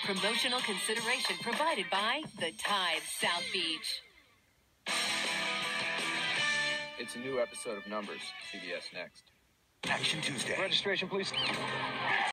Promotional consideration provided by the Tide South Beach. It's a new episode of Numbers, CBS Next. Action Tuesday. Registration, please.